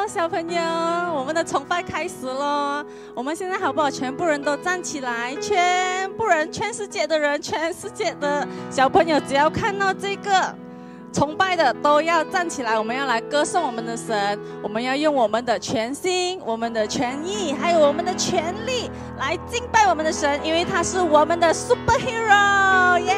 小朋友，我们的崇拜开始咯。我们现在好不好？全部人都站起来，全部人，全世界的人，全世界的小朋友，只要看到这个崇拜的都要站起来。我们要来歌颂我们的神，我们要用我们的全心、我们的全意，还有我们的全力来敬拜我们的神，因为他是我们的 superhero， 耶！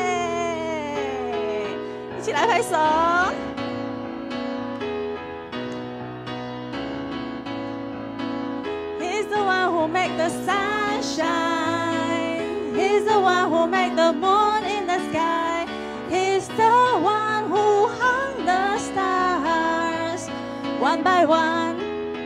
一起来拍手。He's the one who make the sun shine. He's the one who make the moon in the sky. He's the one who hung the stars one by one.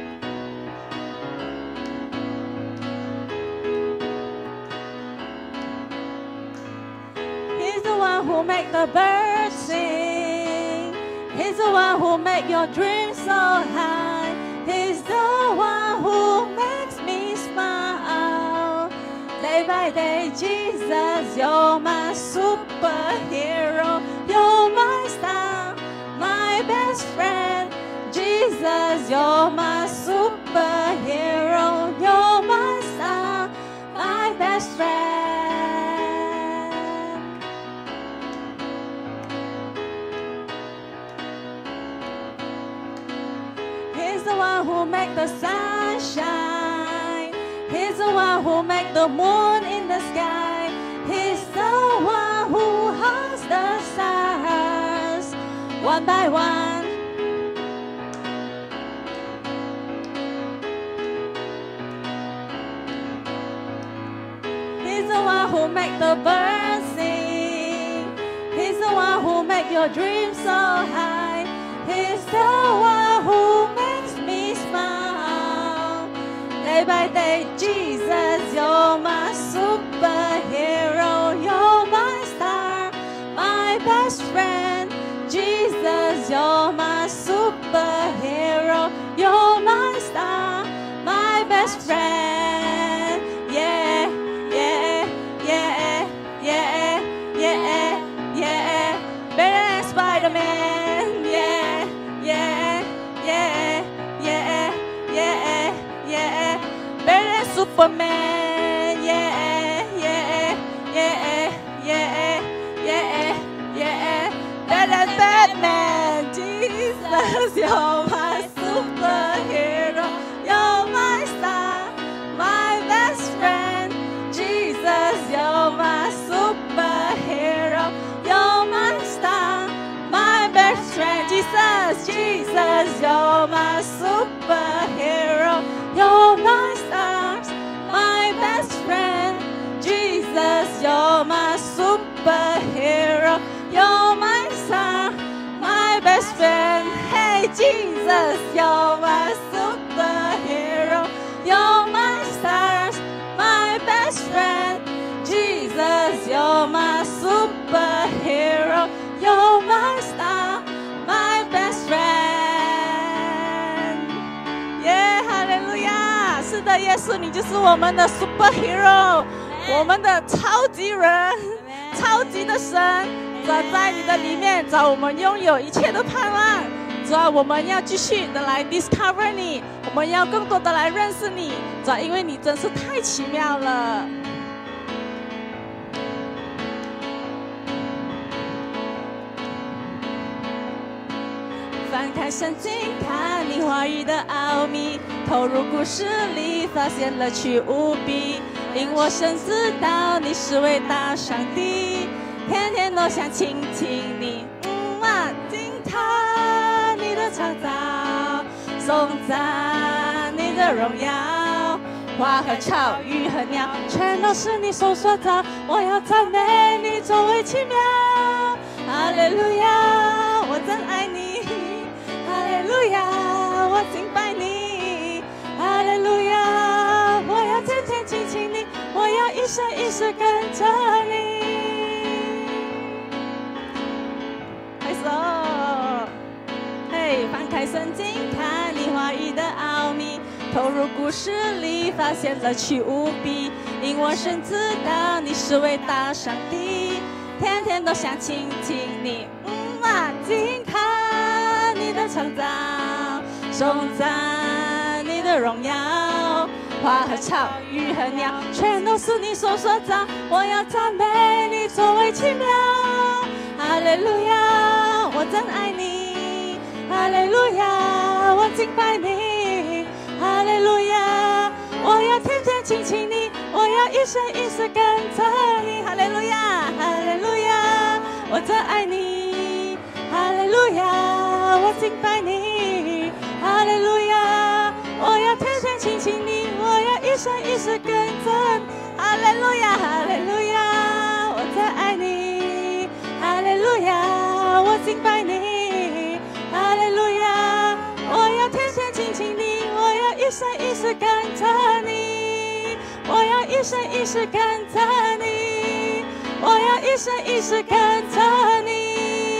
He's the one who make the birds sing. He's the one who make your dreams so high. He's the one who makes me smile. Day by day, Jesus, you're my superhero. You're my star, my best friend. Jesus, you're my superhero. You're my star, my best friend. He's the one who make the sun shine. He's the one who make the moon in the sky. He's the one who hunts the stars one by one. He's the one who make the birds sing. He's the one who make your dreams so high. He's the one who makes me smile. Day by day, Jesus, you're my superhero. You're my star, my best friend. Jesus, you're my superhero. You're my star, my best friend. Yeah, yeah, yeah, yeah, yeah, yeah. Better than Spider-Man. Yeah, yeah, yeah, yeah, yeah, yeah. Better than Superman. Yeah, yeah, yeah, yeah, yeah, yeah. Better than Batman. Jesus, you're my superhero. You're my star, my best friend. Jesus, you're my superhero. You're my star, my best friend. Jesus, Jesus, you're my superhero. You're my stars, my best friend. Jesus, you're my superhero. You're my star, my best friend. Hey, Jesus, you're my superhero. You're my stars, my best friend. Jesus, you're my superhero. You're my star, my best friend. Yeah, hallelujah. 是的，耶稣，你就是我们的 superhero， 我们的超级人，超级的神。主啊，在你的里面，主啊，我们拥有一切的盼望。主啊，我们要继续的来 discover 你，我们要更多的来认识你。主啊，因为你真是太奇妙了。翻开圣经，看你话语的奥秘，投入故事里，发现乐趣无比。因我深知道你是伟大上帝，天天都想倾听你，惊叹你的创造，颂赞你的荣耀。花和草，鱼和鸟，全都是你手所造。我要赞美你，作为奇妙。哈利路亚，我真爱你。哈利路亚，我敬拜你。哈利路亚，我要天天亲近你，我要一生一世跟着你。拍手！嘿，翻开圣经，看你话语的奥秘，投入故事里，发现乐趣无比。因我深知道你是伟大上帝，天天都想倾听你，惊叹你的创造， 颂赞你的荣耀。花和草、鱼和鸟，全都是你手所造。我要赞美你，作为奇妙。哈利路亚，我真爱你。哈利路亚，我敬拜你。哈利路亚，我要天天亲近你，我要一生一世跟着你。哈利路亚，哈利路亚，我真爱你。哈利路亚，我敬拜你。哈利路亚，我要天天亲近你，我要一生一世跟着你。哈利路亚，哈利路亚，我真爱你。哈利路亚，我敬拜你。哈利路亚，我要天天亲近你，我要一生一世跟着你，我要一生一世跟着你，我要一生一世跟着你。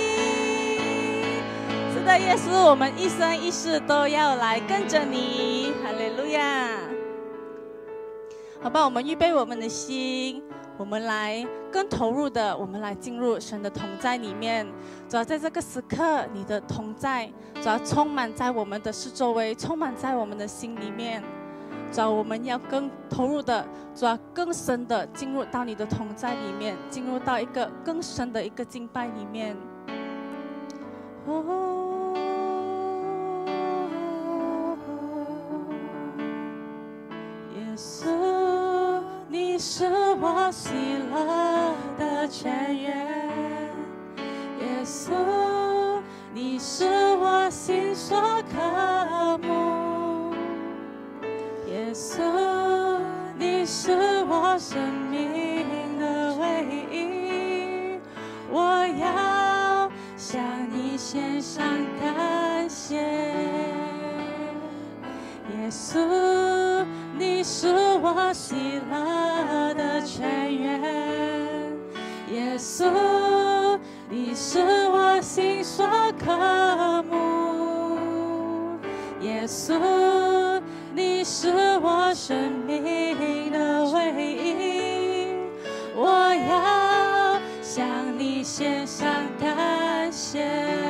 是的，耶稣，我们一生一世都要来跟着你。哈利路亚。好吧，我们预备我们的心，我们来更投入的，我们来进入神的同在里面。主要在这个时刻，你的同在主要充满在我们的四周围，充满在我们的心里面。主要我们要更投入的，主要更深的进入到你的同在里面，进入到一个更深的一个敬拜里面。耶稣，你是我喜乐的泉源。耶稣，你是我心所渴慕。耶稣，你是我生命的唯一。我要向你献上感谢。耶稣，你是我喜乐的泉源。耶稣，你是我心所渴慕。耶稣，你是我生命的唯一。我要向你献上感谢。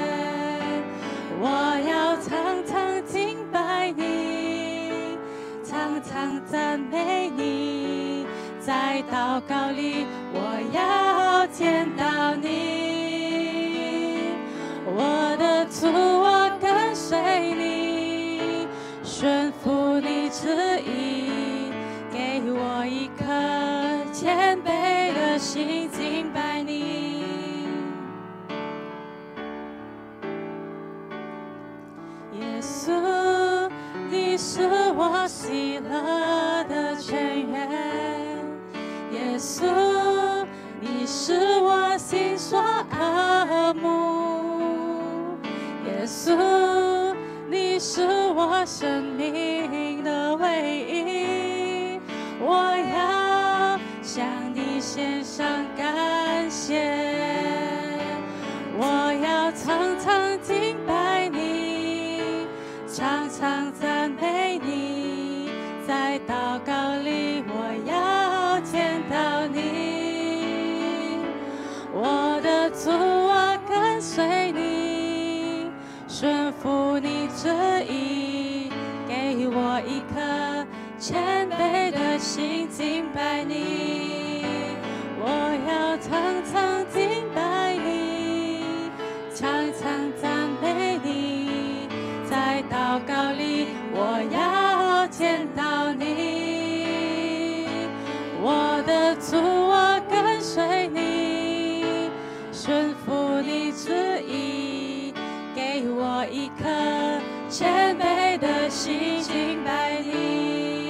我要常常敬拜你，常常赞美你，在祷告里我要见到你。我的主，我跟随你，顺服你旨意，给我一颗谦卑的心敬拜你。耶稣，你是我喜乐的泉源。耶稣，你是我心所渴慕。耶稣，你是我生命的唯一。我要向你献上感谢。我要常常敬拜你，常常赞美你，在祷告里我要见到你。我的主，我跟随你，顺服你旨意，给我一颗谦卑的心敬拜你。我要常常敬拜你，常常赞美你，在祷告里我要见到你。我的主，我跟随你，顺服你旨意，给我一颗谦卑的心敬拜你。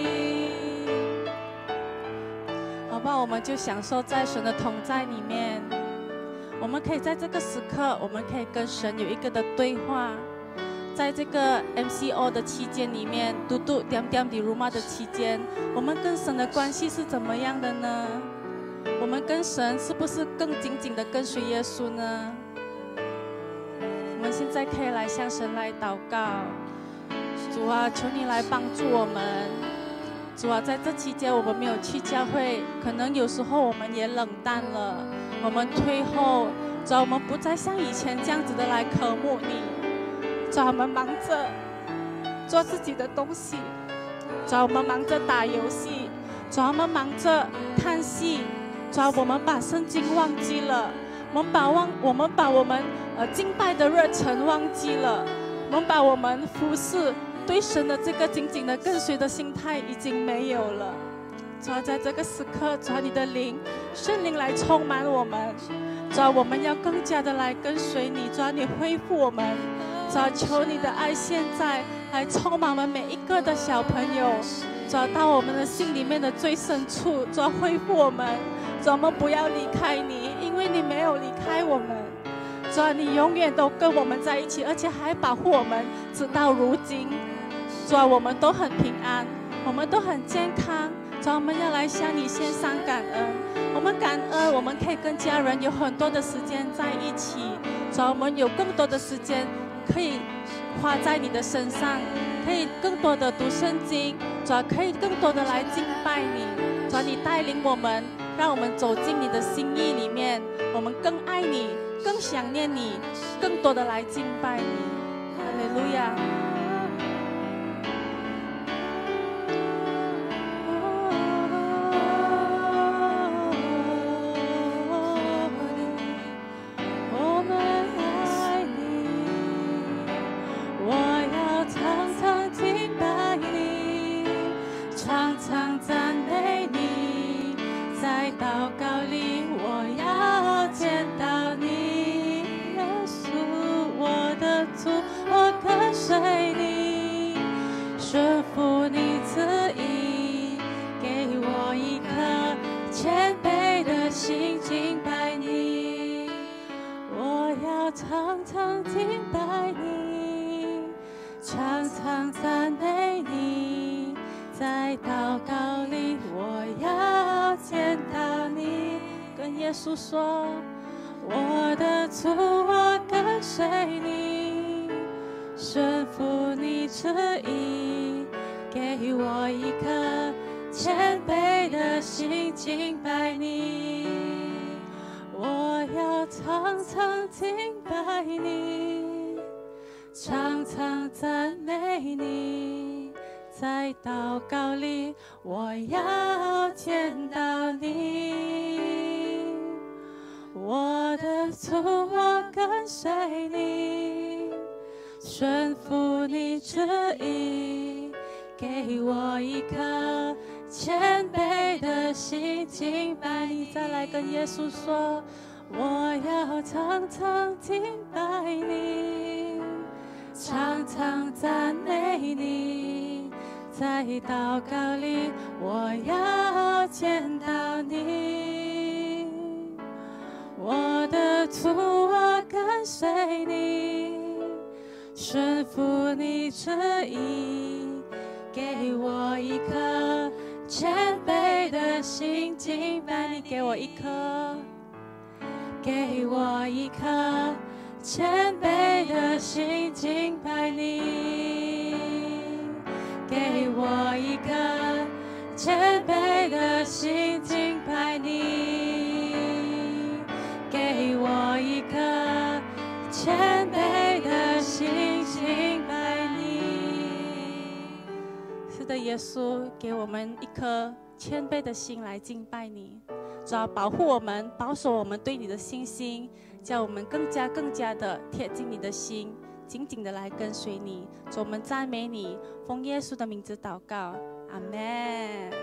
好吧，我们就享受在神的同在里面。我们可以在这个时刻，我们可以跟神有一个的对话。在这个 MCO 的期间里面，嘟嘟点点的辱骂的期间，我们跟神的关系是怎么样的呢？我们跟神是不是更紧紧的跟随耶稣呢？我们现在可以来向神来祷告。主啊，求你来帮助我们。主啊，在这期间我们没有去教会，可能有时候我们也冷淡了，我们退后。主啊，我们不再像以前这样子的来渴慕你。主啊，我们忙着做自己的东西。主啊，我们忙着打游戏，主啊，我们忙着看戏，主啊，我们把圣经忘记了，我们把我们敬拜的热忱忘记了，我们把我们服侍对神的这个紧紧的跟随的心态已经没有了。主啊，在这个时刻，主啊，你的灵圣灵来充满我们，主啊，我们要更加的来跟随你，主啊，你恢复我们，主啊，求你的爱现在来充满我们每一个的小朋友，主啊，到我们的心里面的最深处，主啊，恢复我们，主啊，我们不要离开你，因为你没有离开我们，主啊，你永远都跟我们在一起，而且还保护我们直到如今。主啊，我们都很平安，我们都很健康。主啊，我们要来向你献上感恩。我们感恩，我们可以跟家人有很多的时间在一起。主啊，我们有更多的时间可以花在你的身上，可以更多的读圣经。主啊，可以更多的来敬拜你。主啊，你带领我们，让我们走进你的心意里面，我们更爱你，更想念你，更多的来敬拜你。哈利路亚。常常敬拜你，常常赞美你，在祷告里我要见到你。跟耶稣说，我的主，我跟随你，顺服你旨意，给我一颗谦卑的心敬拜你。我要常常敬拜你，常常赞美你，在祷告里我要见到你。我的主，我跟随你，顺服你旨意，给我一颗谦卑的心敬拜你。再来跟耶稣说，我要常常敬拜你，常常赞美你，在祷告里我要见到你。我的主，我跟随你，顺服你旨意，给我一颗谦卑的心敬拜你。给我一颗，给我一颗谦卑的心敬拜你。给我一颗谦卑的心敬拜你。给我一颗谦卑的心敬拜你。是的，耶稣，给我们一颗谦卑的心来敬拜你。主要保护我们，保守我们对你的信心，叫我们更加的贴近你的心，紧紧的来跟随你。主，我们赞美你，奉耶稣的名字祷告，阿们。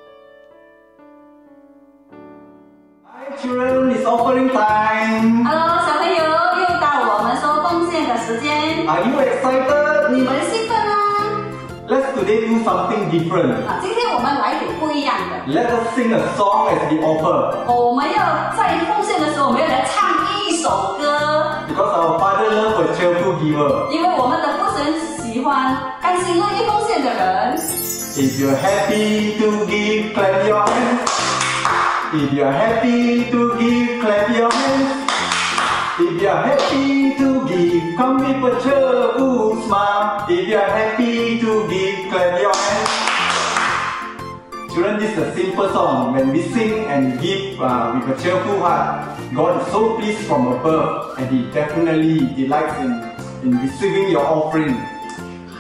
Hi children, it's offering time. Hello， 小朋友，又到我们收奉献的时间。 Are you excited? 你们兴奋吗？ Let's today do something different. 今天我们来点不一样的。 Let us sing a song as we offer. 我们要在奉献的时候，我们要来唱一首歌。 Because our Father loves a cheerful giver. 因为我们的父神喜欢甘心乐意奉献的人。 If you're happy to give, clap your hands. If you're happy to give, clap your hands. If you're happy to give, come with a cheerful smile. If you're happy to give, clap your hands. Children, this is a simple song. When we sing and give with a cheerful heart, God is so pleased from above, and He definitely delights in receiving your offering.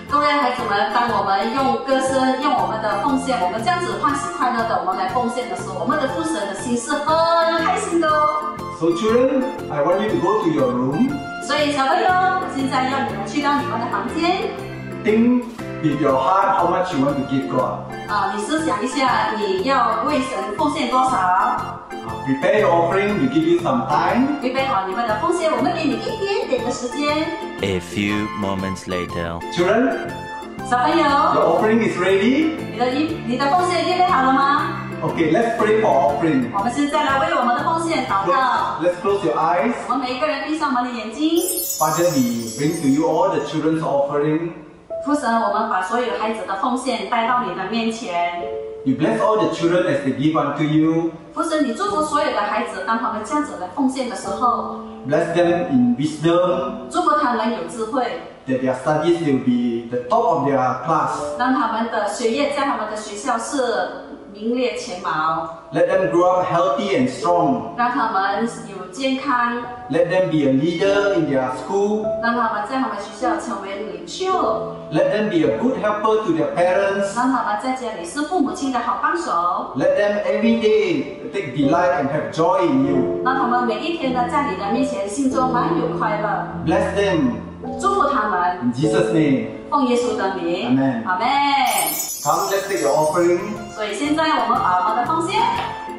各位孩子们，当我们用歌声、用我们的奉献，我们这样子欢喜快乐的，我们来奉献的时候，我们的父神的心是很开心的哦。 So children, I want you to go to your room. 所以小朋友，现在要你们去到你们的房间。 Think with your heart how much you want to give God. 你思想一下，你要为神奉献多少？ Prepare your offering. We give you some time. 预备好你们的奉献，我们给你一点点的时间。 A few moments later. Children, 小朋友， your offering is ready. 你的奉献预备好了吗？ Okay, let's pray for offering. 我们现在来为我们的奉献祷告。 Let's close your eyes. 我们每一个人闭上我们的眼睛。 Father, we bring to you all the children's offering. 父神，我们把所有孩子的奉献带到你的面前。 You bless all the children as they give unto you. 父神，你祝福所有的孩子，当他们这样子来奉献的时候， Bless them in wisdom, 祝福他们有智慧， that their studies will be the top of their class. 让他们的学业在他们的学校是名列前茅， Let them grow up healthy and strong. 让他们有健康， Let them be a leader in their school. 让他们在他们学校成为领袖， Let them be a good helper to their parents. 让他们在家里是父母亲的好帮手， Let them every day take delight and have joy in you. 让他们每一天呢在你的面前心中满有快乐， Bless them 祝福他们， in Jesus' name. 奉耶稣的名， Amen 阿门。 Come, let's take your offering. 所以现在我们把我们的奉献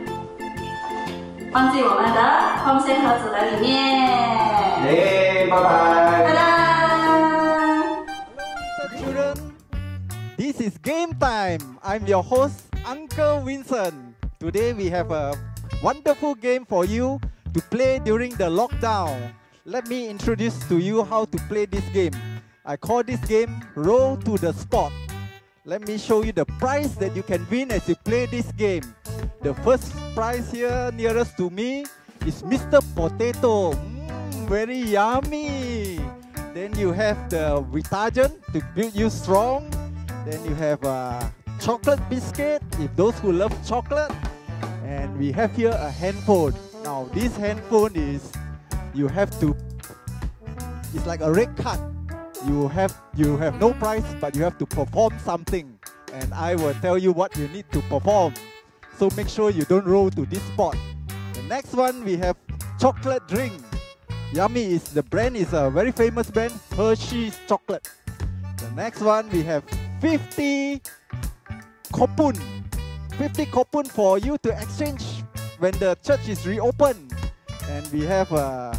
放进我们的奉献盒子的里面。 Hey, bye 哒 bye. 哒。 Children, this is game time. I'm your host, Uncle Vincent. Today we have a wonderful game for you to play during the lockdown. Let me introduce to you how to play this game. I call this game Roll to the Spot. Let me show you the prize that you can win as you play this game. The first prize here nearest to me is Mr. Potato. Very yummy. Then you have the Vitagen to build you strong. Then you have a chocolate biscuit, if those who love chocolate. And we have here a handphone. Now this handphone is, you have to, it's like a red card. You have no prize, but you have to perform something. And I will tell you what you need to perform. So make sure you don't roll to this spot. The next one we have chocolate drink. Yummy is the brand, is a very famous brand, Hershey's chocolate. The next one we have 50 kopun. 50 kopun for you to exchange when the church is reopened. And we have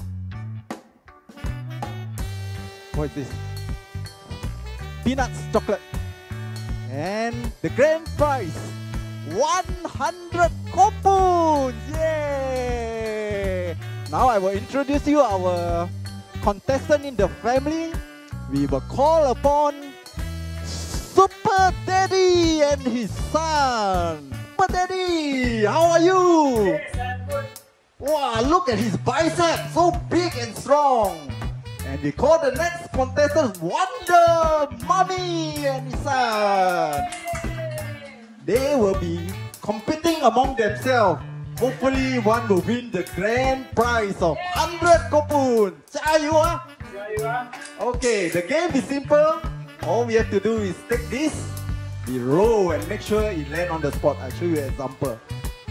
what is this? Peanuts chocolate. And the grand prize, 100 kopun! Yay! Now I will introduce you our contestant in the family. We will call upon Super Daddy and his son. Super Daddy, how are you? Wow, look at his bicep, so big and strong. And we call the next contestant Wonder Mommy and his son. They will be competing among themselves. Hopefully one will win the grand prize of 100 kopun. Jayu, okay, the game is simple. All we have to do is take this, we roll and make sure it lands on the spot. I'll show you an example.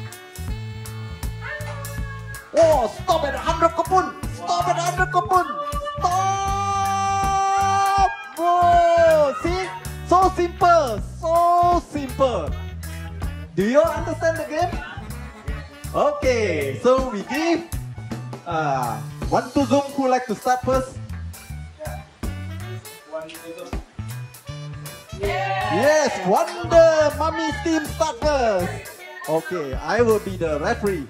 Oh, stop at 100 kopun! Stop at 100 kopun! Stop! Whoa! See? So simple! So simple! Do you all understand the game? Okay, so we give one to Zoom who like to start first? Yes, Wonder Mommy's team start first. Okay, I will be the referee.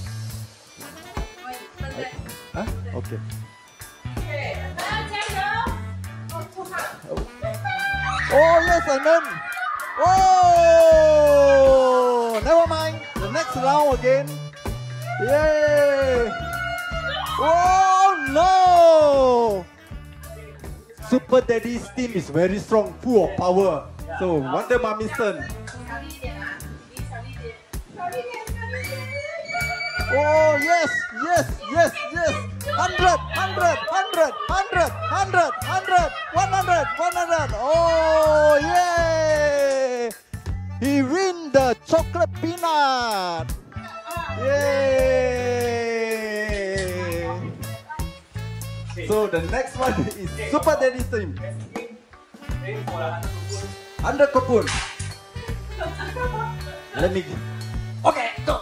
Huh? Okay. Oh yes, Amen. Oh, never mind. The next round again. Yay! Oh no! Super Daddy's team is very strong, full of power. So Wonder Mommy's turn. Oh yes, yes, yes, yes. 100, 100, 100, 100, 100, 100, 100, 100. Oh, yay! He win the chocolate peanut. Yay! So the next one is Super Daddy's team. 100 coupon. Let me. Okay, go.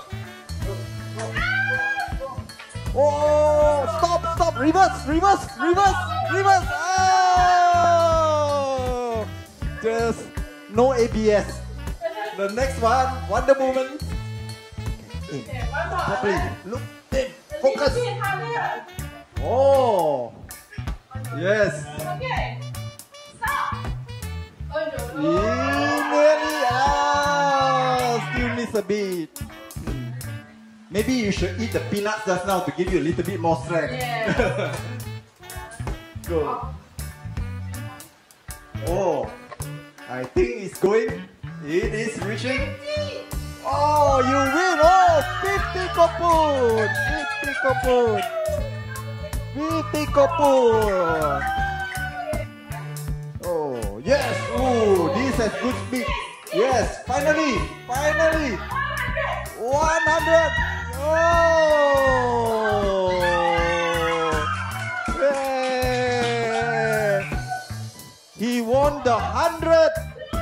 Oh, stop, reverse. Oh, just no ABS. The next one, Wonder Woman. In. Properly. Look, in. Focus. Oh, yes. Nearly out. Still miss a bit. Maybe you should eat the peanuts just now to give you a little bit more strength. Yeah. Go. Oh, I think it's going. It is reaching. Oh, you win! Oh, 50 coupon! 50 coupon! 50 coupon! Oh, yes! Oh, this has good speed. Yes, finally! 100! Oh! Yeah. He won the 100.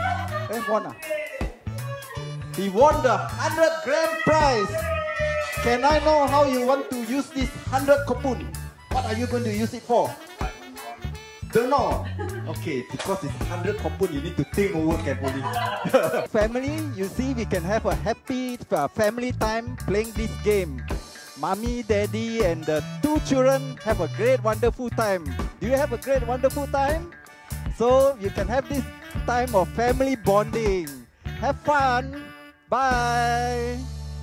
He won the 100 grand prize. Can I know how you want to use this 100 coupon? What are you going to use it for? Don't know. Okay, because it's 100 coupon, you need to think over carefully. Family, you see, we can have a happy family time playing this game. Mommy, Daddy, and the 2 children have a great, wonderful time. Do you have a great, wonderful time? So you can have this time of family bonding. Have fun. Bye.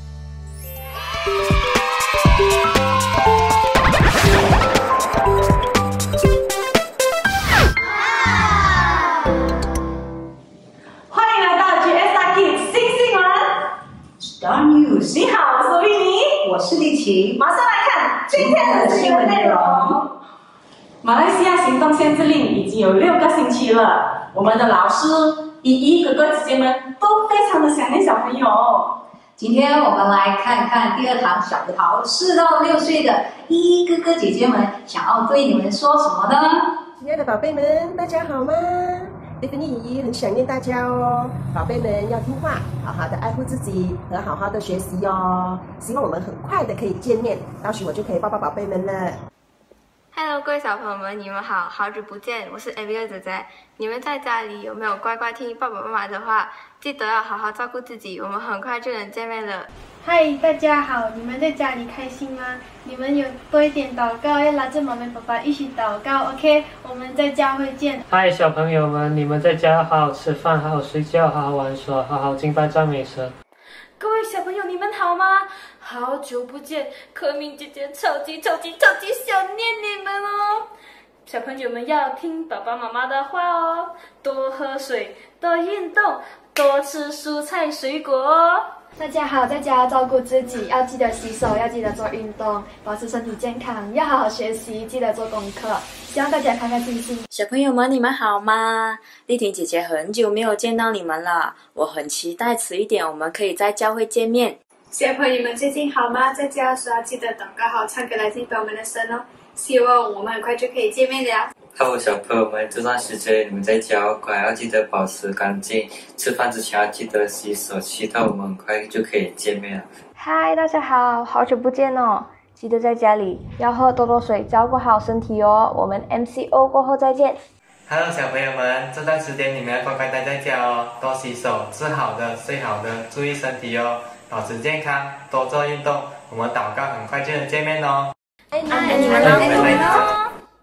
Star News， 你好，我是丽妮， 我是丽琪， 马上来看今天的新闻内容。马来西亚行动限制令已经有6个星期了，我们的老师、姨姨、哥哥、姐姐们都非常的想念小朋友。 今天我们来看看第2堂小葡萄4到6岁的姨姨、哥哥、姐姐们想要对你们说什么呢？ 亲爱的宝贝们，大家好吗？蒂芬妮姨姨很想念大家哦，宝贝们要听话，好好的爱护自己和好好的学习哦。希望我们很快的可以见面，到时我就可以抱抱宝贝们了。 Hello， 各位小朋友们，你们好，好久不见，我是 Abigail 姐姐。你们在家里有没有乖乖听爸爸妈妈的话？记得要好好照顾自己，我们很快就能见面了。 嗨，大家好，你们在家里开心吗？你们有多一点祷告，要拉着妈妈爸爸一起祷告 ，OK？ 我们在教会见。 嗨，小朋友们，你们在家好好吃饭，好好睡觉，好好玩耍，好好敬拜赞美神。 各位小朋友，你们好吗？好久不见，柯明姐姐超级想念你们哦！小朋友们要听爸爸妈妈的话哦，多喝水，多运动，多吃蔬菜水果哦。 大家好，在家照顾自己，要记得洗手，要记得做运动，保持身体健康，要好好学习，记得做功课。希望大家开开心心。 小朋友们，你们好吗？丽婷姐姐很久没有见到你们了，我很期待迟一点我们可以在教会见面。 小朋友们最近好吗？在家的时候记得祷告好，唱歌来敬拜我们的神哦。希望我们很快就可以见面了。 Hello， 小朋友们，这段时间你们在家要乖，要记得保持干净，吃饭之前要记得洗手，期待我们很快就可以见面了。 嗨，大家好，好久不见哦！记得在家里要喝多多水，照顾好身体哦。我们 MCO 过后再见。 Hello， 小朋友们，这段时间你们要乖乖待在家哦，多洗手，吃好的，睡好的，注意身体哦，保持健康，多做运动。我们祷告很快就能见面哦。 爱你们哦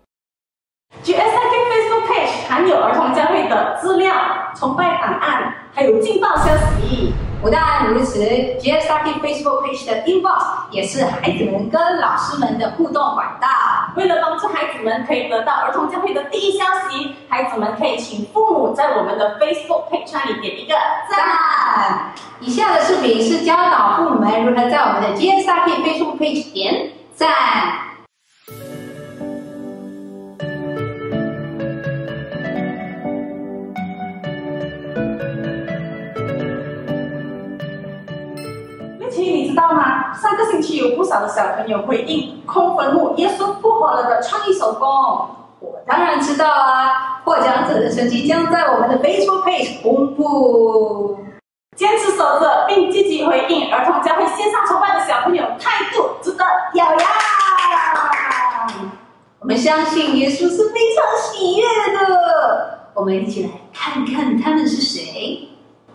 ！GSIK Facebook page 含有儿童教会的资料、崇拜档案，还有劲爆消息。 不但如此 ，GSIK Facebook page 的 inbox 也是孩子们跟老师们的互动管道。 为了帮助孩子们可以得到儿童教会的第一消息，孩子们可以请父母在我们的 Facebook page 里点一个赞。以下的视频是教导父母们如何在我们的 GSIK Facebook page 点赞。 区有不少的小朋友回应空坟墓耶稣复活了的创意手工。 我当然知道啊，获奖者的成绩将在我们的 Facebook page 公布。 坚持守着并积极回应儿童教会线上崇拜的小朋友，态度值得表扬。 我们相信耶稣是非常喜悦的。我们一起来看看他们是谁。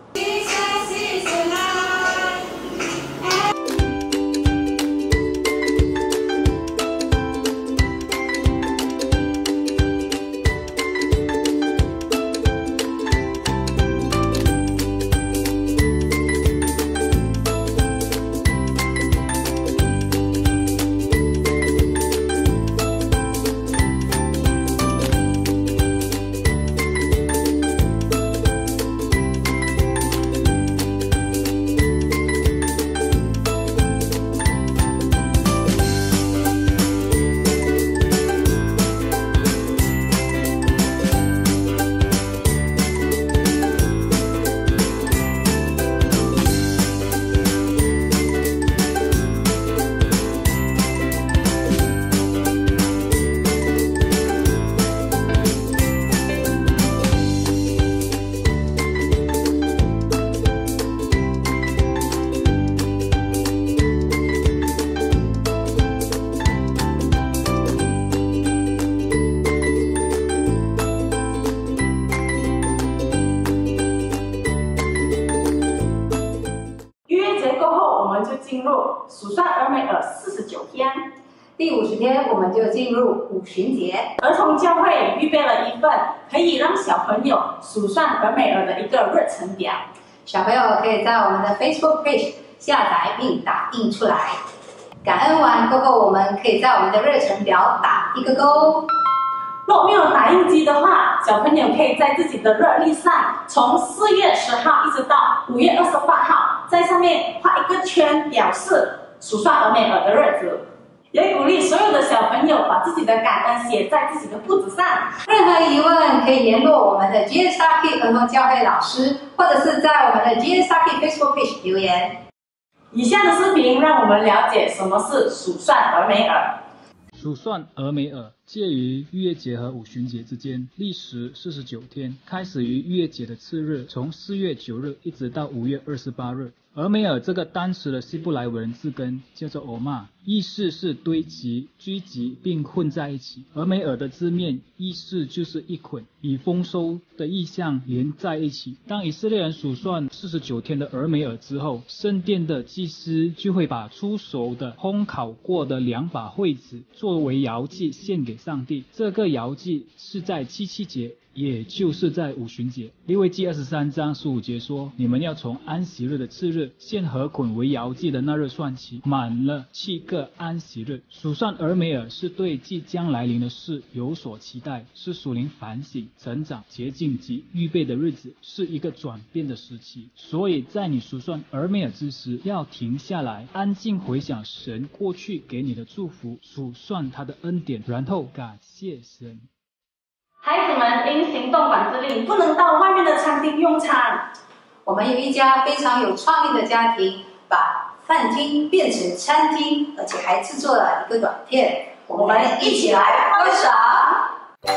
进入数算俄美尔49天， 第50天我们就进入五旬节。 儿童教会预备了一份可以让小朋友数算俄美尔的一个日程表， 小朋友可以在我们的 Facebook page 下载并打印出来。感恩完过后，我们可以在我们的日程表打一个勾。 若没有打印机的话，小朋友可以在自己的日历上，从4月10号一直到5月28号，在上面画一个圈，表示数算俄美尔的日子。也鼓励所有的小朋友把自己的感恩写在自己的簿子上。 任何疑问可以联络我们的 GSRP 儿童教会老师，或者是在我们的 GSRP Facebook page 留言。 以下的视频让我们了解什么是数算俄美尔。 数算俄美尔介于逾越节和五旬节之间，历时49天，开始于逾越节的次日，从4月9日一直到5月28日。俄美尔这个单词的希伯来文字根叫做欧玛，意思是堆积、聚集并混在一起。俄美尔的字面意思就是一捆，以丰收的意象连在一起。当以色列人数算49天的俄美尔之后，圣殿的祭司就会把出熟的烘烤过的2把穗子作为摇祭献给上帝。这个摇祭是在七七节，也就是在五旬节。利未记23章15节说，你们要从安息日的次日，献禾捆为摇祭的那日算起，满了7个安息日。数算俄美尔是对即将来临的事有所期待，是属灵反省、成长、洁净及预备的日子，是一个转变的时期。所以在你数算俄美尔之时，要停下来，安静回想神过去给你的祝福，数算他的恩典，然后感谢神。 孩子们因行动管制令不能到外面的餐厅用餐。 我们有一家非常有创意的家庭，把饭厅变成餐厅，而且还制作了一个短片。我们一起来观赏。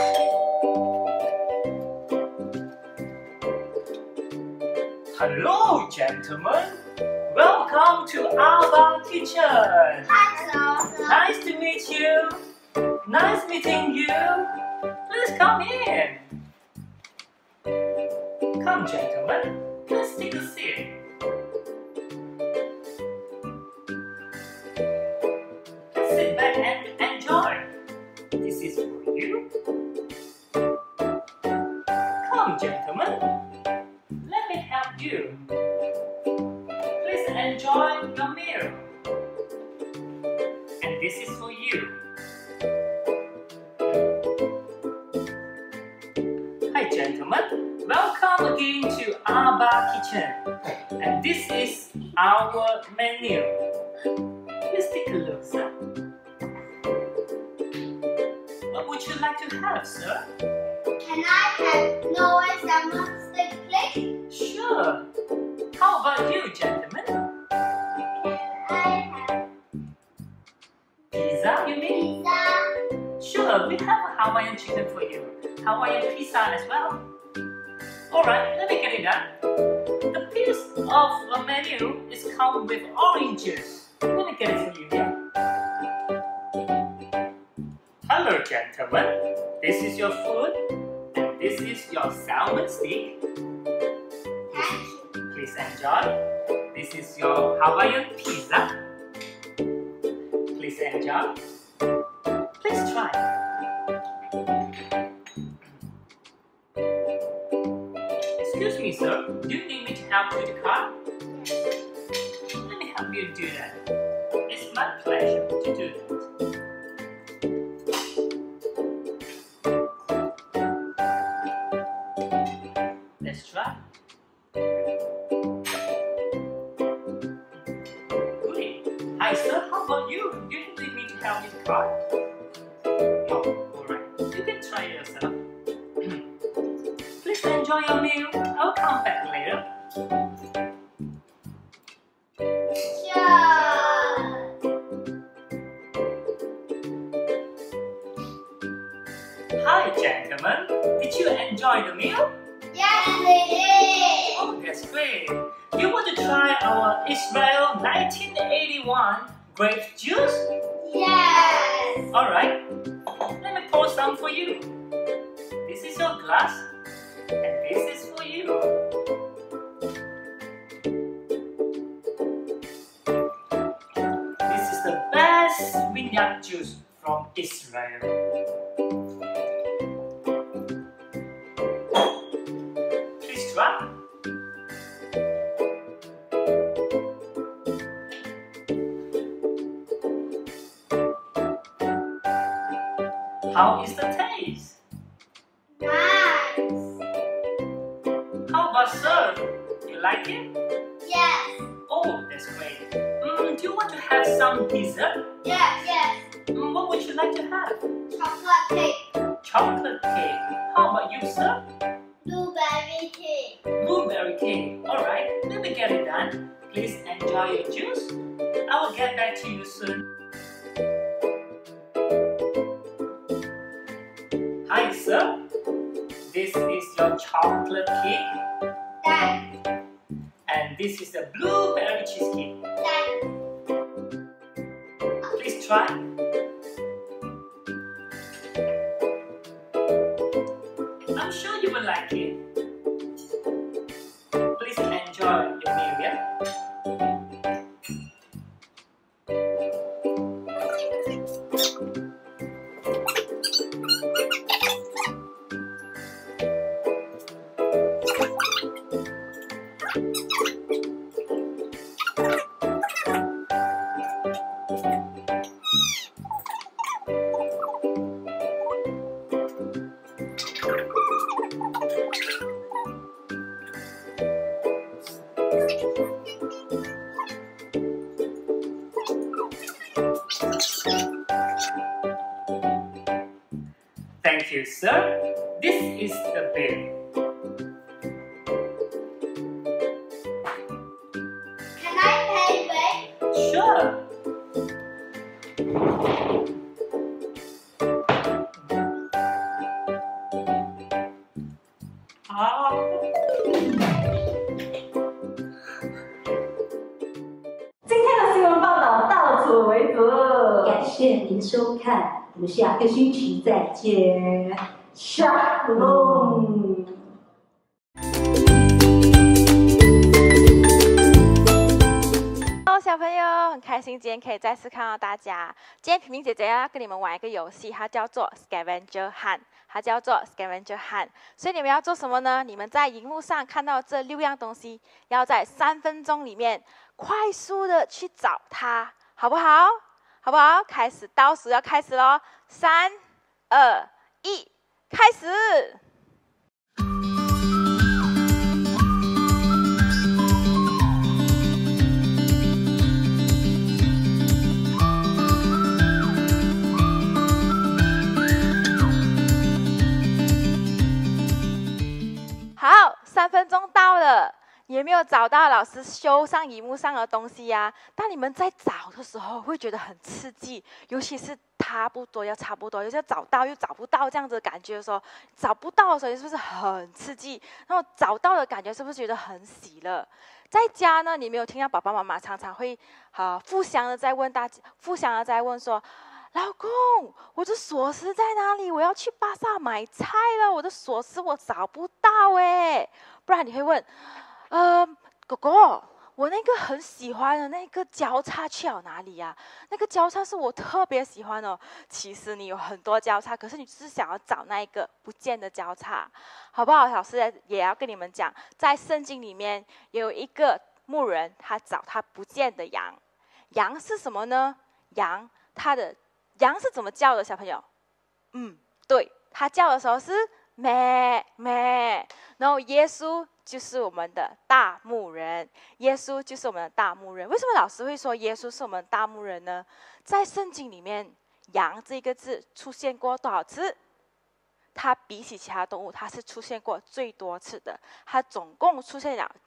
Hello, gentlemen. Welcome to our kitchen. Nice to meet you. Nice meeting you. Please come in. Come, gentlemen. Let's take a seat. Sit back and enjoy. This is for you. Come, gentlemen. Let me help you. Please enjoy your meal. And this is for you. Hi, gentlemen. Welcome again to Abba Kitchen. And this is our menu. Please take a look, sir. What would you like to have, sir? Can I have Noah salmon steak, please? Sure. How about you, gentlemen? Can I have Sure, we have Hawaiian chicken for you. Hawaiian pizza as well. Alright, let me get it done. The piece of a menu is come with oranges. Let me get it for you here. Hello gentlemen, this is your food and this is your salmon steak. Please enjoy. This is your Hawaiian pizza. Please enjoy. Please try. Excuse me, sir. Do you need me to help you with the card? Let me help you do that. It's my pleasure to do that. Let's try. Great. Hi, sir. How about you? Do you need me to help you with the card? No. Alright. You can try it yourself. Please enjoy your meal. I'll come back later. Hi, gentlemen. Did you enjoy the meal? Yes, we did. Oh, that's great. You want to try our Israel 1981 grape juice? Yes. Alright. Let me pour some for you. This is your glass. And this is for you. This is the best vineyard juice from Israel. Please try. How is the taste? Nice. How about sir? You like it? Yes. Oh, that's great. Do you want to have some dessert? Yes, yes. What would you like to have? Chocolate cake. Chocolate cake. How about you, sir? Blueberry cake. Blueberry cake. Alright, let me get it done. Please enjoy your juice. I will get back to you soon. Hi, sir. This is your chocolate cake. Thanks. And this is the blueberry cheesecake. Thanks. Please try. I'm sure you will like it. Please enjoy your meal, yeah? Thank you, sir. This is the bill. Can I pay with? Sure. Oh. 感谢您收看，我们下个星期再见。 Shalom。 小朋友，很开心今天可以再次看到大家。今天平平姐姐要跟你们玩一个游戏，它叫做 Scavenger Hunt， 它叫做 Scavenger Hunt。所以你们要做什么呢？你们在荧幕上看到这6样东西，要在3分钟里面快速的去找它，好不好？好不好？开始倒数要开始咯，3、2、1，开始。好，3分钟到了， 你有没有找到老师修上荧幕上的东西呀？当你们在找的时候，会觉得很刺激，尤其是差不多，有些要找到又找不到这样子的感觉的时候，找不到的时候是不是很刺激？然后找到的感觉是不是觉得很喜乐？在家呢，你没有听到爸爸妈妈常常会互相的在问说，老公，我的锁匙在哪里？我要去巴萨买菜了，我的锁匙我找不到哎。不然你会问，哥哥，我那个很喜欢的那个交叉去了哪里呀？那个交叉是我特别喜欢的。其实你有很多交叉，可是你只是想要找那一个不见的交叉，好不好？老师也要跟你们讲，在圣经里面有一个牧人，他找他不见的羊。羊是什么呢？羊是怎么叫的？小朋友，对，他叫的时候是咩咩。然后耶稣就是我们的大牧人，耶稣就是我们的大牧人。为什么老师会说耶稣是我们的大牧人呢？在圣经里面，羊这个字出现过多少次？它比起其他动物，它是出现过最多次的，它总共出现了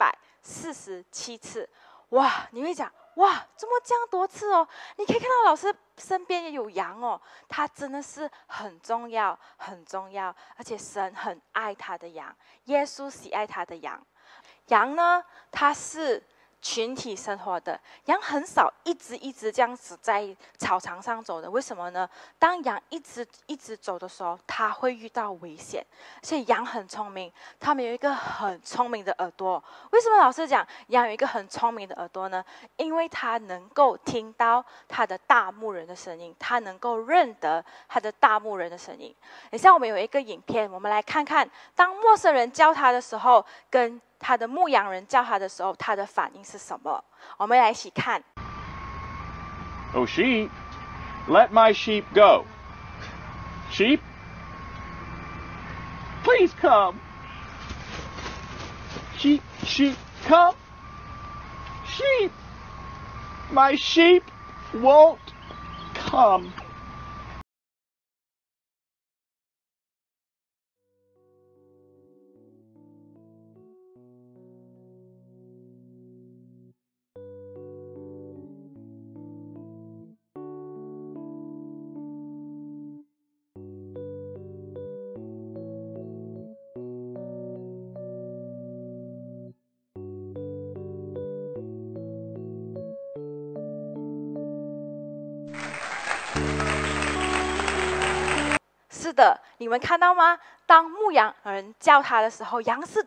747次。哇，你会讲，哇，怎么这样多次哦？你可以看到老师身边也有羊哦，它真的是很重要，很重要，而且神很爱他的羊，耶稣喜爱他的羊。羊呢，它是群体生活的，羊很少一直这样子在草场上走的。为什么呢？当羊一直走的时候，它会遇到危险。所以羊很聪明，它们有一个很聪明的耳朵。为什么老师讲羊有一个很聪明的耳朵呢？因为它能够听到它的大牧人的声音，它能够认得它的大牧人的声音。等一下我们有一个影片，我们来看看当陌生人叫他的时候，跟他的牧羊人叫他的时候，他的反应是什么？我们来一起看。 Oh, sheep, let my sheep go. Sheep, please come. Sheep, come. Sheep, my sheep won't come. 是的，你们看到吗？当牧羊人叫他的时候，羊是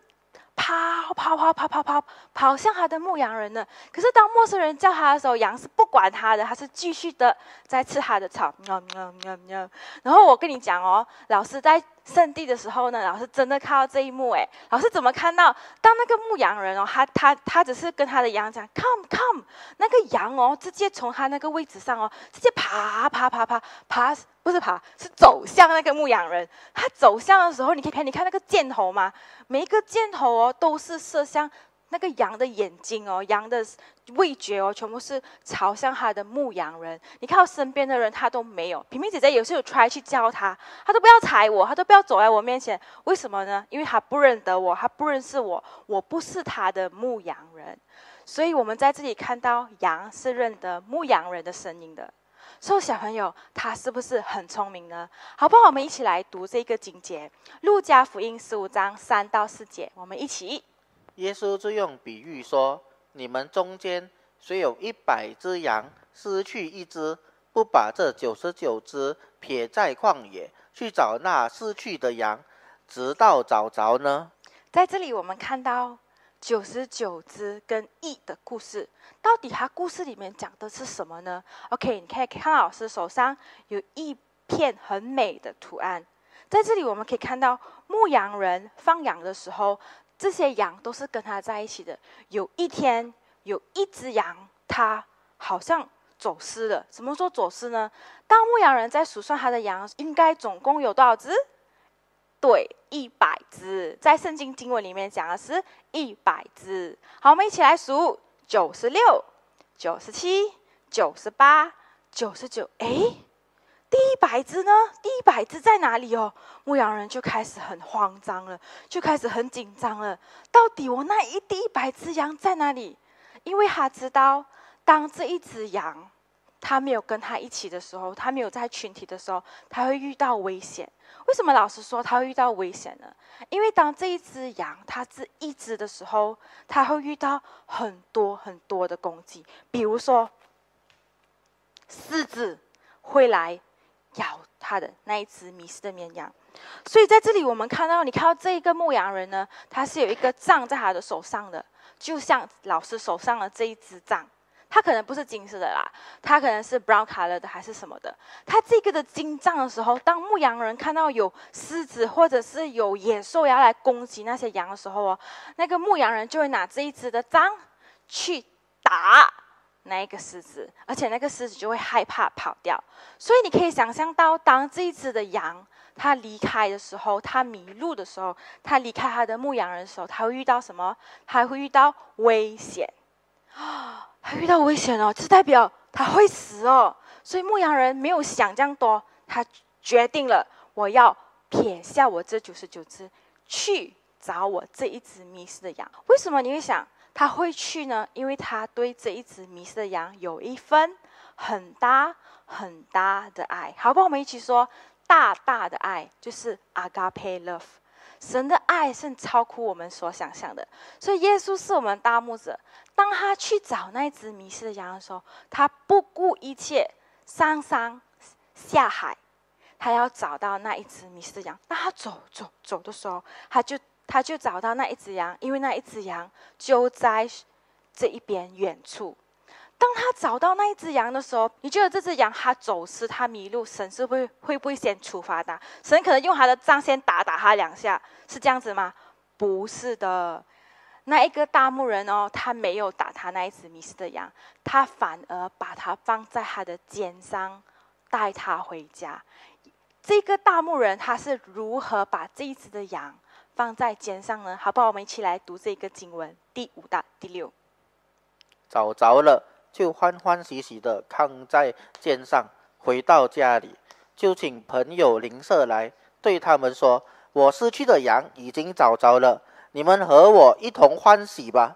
跑向他的牧羊人呢。可是当陌生人叫他的时候，羊是不管他的，他是继续的在吃他的草。然后我跟你讲哦，老师在圣地的时候呢，老师真的看到这一幕哎。老师怎么看到？当那个牧羊人哦，他只是跟他的羊讲 come， 那个羊哦，直接从他那个位置上哦，直接爬，不是爬，是走向那个牧羊人。他走向的时候，你看那个箭头吗？每一个箭头哦，都是射向那个羊的眼睛哦，羊的味觉哦，全部是朝向他的牧羊人。你看到身边的人，他都没有。平平姐姐有时候有 try 去教他，他都不要踩我，他都不要走在我面前。为什么呢？因为他不认得我，他不认识我，我不是他的牧羊人。所以我们在这里看到羊是认得牧羊人的声音的。所以小朋友，他是不是很聪明呢？好不好？我们一起来读这个经节，路加福音15章3到4节，我们一起。 耶稣就用比喻说：你们中间虽有100只羊，失去一只，不把这99只撇在旷野，去找那失去的羊，直到找着呢？ 在这里我们看到99只跟1的故事，到底他故事里面讲的是什么呢 ？OK， 你可以看到老师手上有一片很美的图案，在这里我们可以看到牧羊人放羊的时候，这些羊都是跟他在一起的。有一天，有一只羊，它好像走失了。什么时候走失呢？当牧羊人在数算他的羊，应该总共有多少只？对，100只。在圣经经文里面讲的是100只。好，我们一起来数：96、97、98、99。哎， 第100只呢？第100只在哪里哦？牧羊人就开始很慌张了，就开始很紧张了。到底我那第100只羊在哪里？因为他知道，当这一只羊他没有跟他一起的时候，他没有在群体的时候，他会遇到危险。为什么老师说他会遇到危险呢？因为当这一只羊它是一只的时候，他会遇到很多很多的攻击，比如说狮子会来咬他的那一只迷失的绵羊。所以在这里我们看到，你看到这一个牧羊人呢，他是有一个杖在他的手上的，就像老师手上的这一支杖。它可能不是金色的啦，它可能是 brown color 的还是什么的。它这个的金杖的时候，当牧羊人看到有狮子或者是有野兽要来攻击那些羊的时候哦，那个牧羊人就会拿这一支的杖去打那一个狮子，而且那个狮子就会害怕跑掉。所以你可以想象到，当这一只的羊它离开的时候，它迷路的时候，它离开它的牧羊人的时候，它会遇到什么？它会遇到危险。他遇到危险哦，这代表他会死哦。所以牧羊人没有想这样多，他决定了，我要撇下我这99只，去找我这一只迷失的羊。为什么你会想他会去呢？因为他对这一只迷失的羊有一份很大很大的爱。好不好？我们一起说，大大的爱就是 agape love。神的爱是超乎我们所想象的，所以耶稣是我们大牧者。当他去找那只迷失的羊的时候，他不顾一切上山下海，他要找到那一只迷失的羊。当他走的时候，他就找到那一只羊，因为那一只羊就在这一边远处。当他找到那一只羊的时候，你觉得这只羊它走失、它迷路，神是会不会先处罚它？神可能用他的杖先打它2下，是这样子吗？不是的。那一个大牧人哦，他没有打他那一只迷失的羊，他反而把它放在他的肩上，带他回家。这个大牧人他是如何把这一只的羊放在肩上呢？好不好？我们一起来读这个经文，第5到第6。 找着了，就欢欢喜喜的扛在肩上，回到家里，就请朋友邻舍来，对他们说：“我失去的羊已经找着了，你们和我一同欢喜吧。”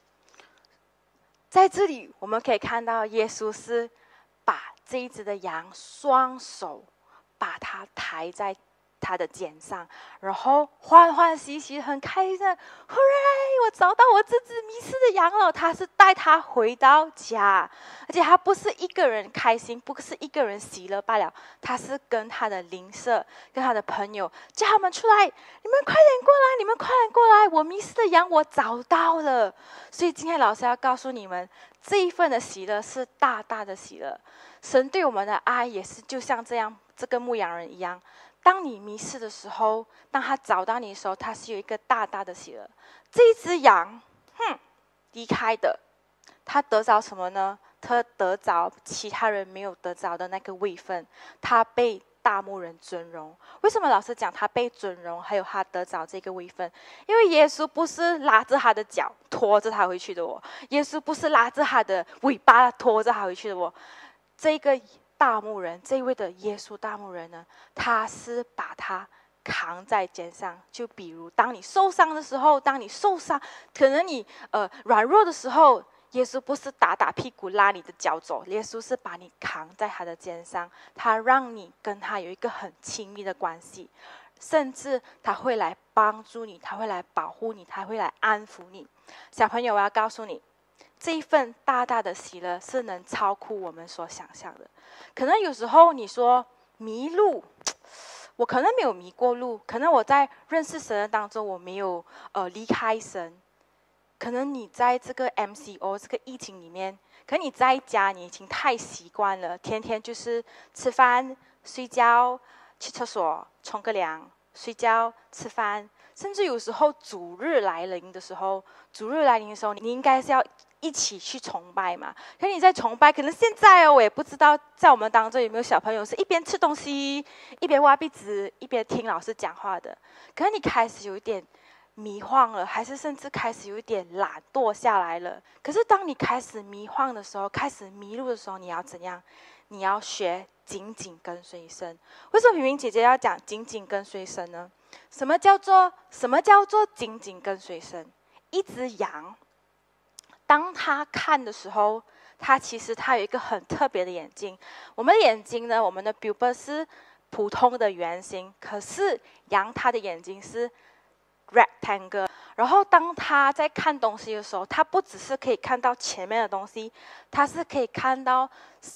在这里我们可以看到，耶稣是把这一只的羊双手把它抬在他的肩上，然后欢欢喜喜很开心的 ，Hooray！ 我找到我这只迷失的羊了。他是带他回到家，而且他不是一个人开心，不是一个人喜乐罢了，他是跟他的邻舍、跟他的朋友叫他们出来，你们快点过来，你们快点过来，我迷失的羊我找到了。所以今天老师要告诉你们，这一份的喜乐是大大的喜乐。神对我们的爱也是就像这样，这个牧羊人一样。当你迷失的时候，当他找到你的时候，他是有一个大大的喜乐。这一只羊，离开的，他得着什么呢？他得着其他人没有得着的那个位分，他被大牧人尊荣。为什么老师讲他被尊荣，还有他得着这个位分？因为耶稣不是拉着他的脚拖着他回去的哦，耶稣不是拉着他的尾巴拖着他回去的哦，这个大牧人，这位的耶稣大牧人呢，他是把他扛在肩上。就比如当你受伤的时候，当你受伤，可能你软弱的时候，耶稣不是打屁股拉你的脚走，耶稣是把你扛在他的肩上，他让你跟他有一个很亲密的关系，甚至他会来帮助你，他会来保护你，他会来安抚你。小朋友，我要告诉你，这一份大大的喜乐是能超乎我们所想象的。可能有时候你说迷路，我可能没有迷过路，可能我在认识神的当中我没有离开神。可能你在这个 MCO 这个疫情里面，可能你在家你已经太习惯了，天天就是吃饭、睡觉、去厕所、冲个凉、睡觉、吃饭，甚至有时候主日来临的时候，你应该是要一起去崇拜嘛。可是你在崇拜，可能现在我也不知道在我们当中有没有小朋友是一边吃东西，一边挖鼻子，一边听老师讲话的。可是你开始有一点迷惘了，还是甚至开始有一点懒惰下来了。可是当你开始迷惘的时候，开始迷路的时候，你要怎样？你要学紧紧跟随神。为什么平平姐姐要讲紧紧跟随神呢？什么叫做紧紧跟随神？一只羊，当它看的时候，它其实有一个很特别的眼睛。我们的眼睛呢，我们的 pupil 是普通的圆形，可是羊它的眼睛是 rectangle。然后当它在看东西的时候，它不只是可以看到前面的东西，它是可以看到